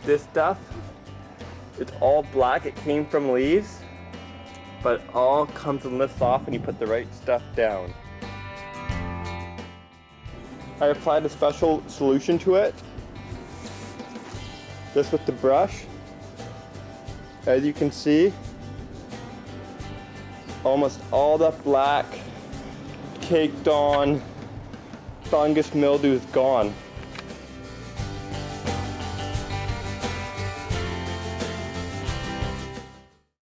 This stuff, it's all black. It came from leaves, but it all comes and lifts off when you put the right stuff down. I applied a special solution to it. This with the brush. As you can see, almost all the black caked on fungus mildew is gone.